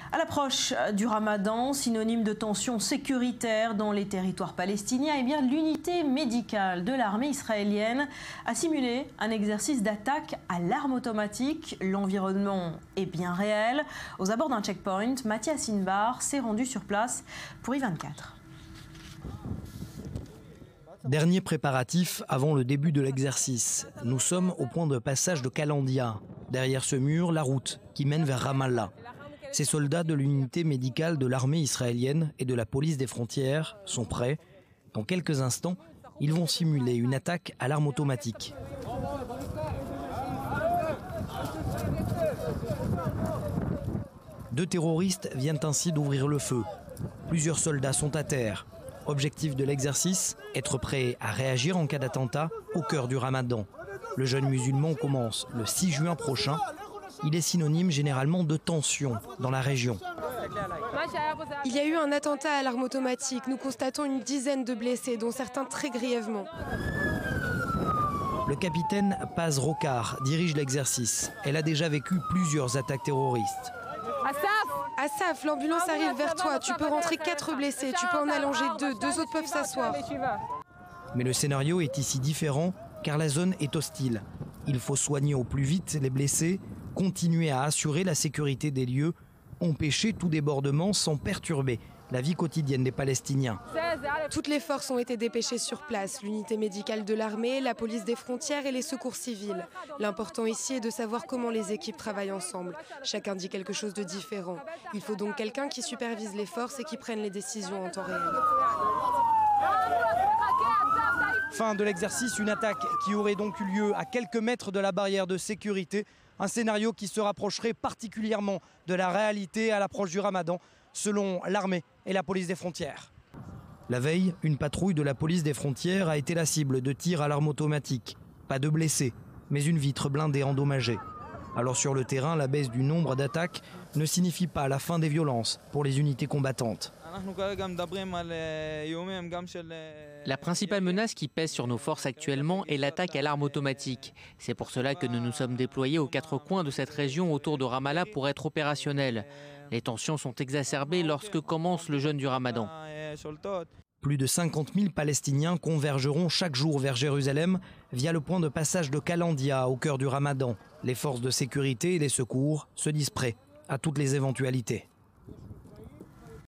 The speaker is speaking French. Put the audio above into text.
À l'approche du Ramadan, synonyme de tension sécuritaire dans les territoires palestiniens, eh bien l'unité médicale de l'armée israélienne a simulé un exercice d'attaque à l'arme automatique. L'environnement est bien réel. Aux abords d'un checkpoint, Mathias Inbar s'est rendu sur place pour I24. Dernier préparatif avant le début de l'exercice. Nous sommes au point de passage de Kalandia. Derrière ce mur, la route qui mène vers Ramallah. Ces soldats de l'unité médicale de l'armée israélienne et de la police des frontières sont prêts. Dans quelques instants, ils vont simuler une attaque à l'arme automatique. Deux terroristes viennent ainsi d'ouvrir le feu. Plusieurs soldats sont à terre. Objectif de l'exercice, être prêt à réagir en cas d'attentat au cœur du Ramadan. Le jeûne musulman commence le 6 juin prochain. Il est synonyme généralement de tension dans la région. Il y a eu un attentat à l'arme automatique. Nous constatons une dizaine de blessés, dont certains très grièvement. Le capitaine Paz Rocard dirige l'exercice. Elle a déjà vécu plusieurs attaques terroristes. Assaf, l'ambulance arrive vers toi. Tu peux rentrer 4 blessés. Tu peux en allonger 2. 2 autres peuvent s'asseoir. Mais le scénario est ici différent car la zone est hostile. Il faut soigner au plus vite les blessés, continuer à assurer la sécurité des lieux, empêcher tout débordement sans perturber la vie quotidienne des Palestiniens. Toutes les forces ont été dépêchées sur place, l'unité médicale de l'armée, la police des frontières et les secours civils. L'important ici est de savoir comment les équipes travaillent ensemble. Chacun dit quelque chose de différent. Il faut donc quelqu'un qui supervise les forces et qui prenne les décisions en temps réel. Fin de l'exercice, une attaque qui aurait donc eu lieu à quelques mètres de la barrière de sécurité. Un scénario qui se rapprocherait particulièrement de la réalité à l'approche du Ramadan, selon l'armée et la police des frontières. La veille, une patrouille de la police des frontières a été la cible de tirs à l'arme automatique. Pas de blessés, mais une vitre blindée endommagée. Alors sur le terrain, la baisse du nombre d'attaques ne signifie pas la fin des violences pour les unités combattantes. La principale menace qui pèse sur nos forces actuellement est l'attaque à l'arme automatique. C'est pour cela que nous nous sommes déployés aux 4 coins de cette région autour de Ramallah pour être opérationnels. Les tensions sont exacerbées lorsque commence le jeûne du Ramadan. Plus de 50 000 Palestiniens convergeront chaque jour vers Jérusalem via le point de passage de Kalandia au cœur du Ramadan. Les forces de sécurité et les secours se disent prêts à toutes les éventualités.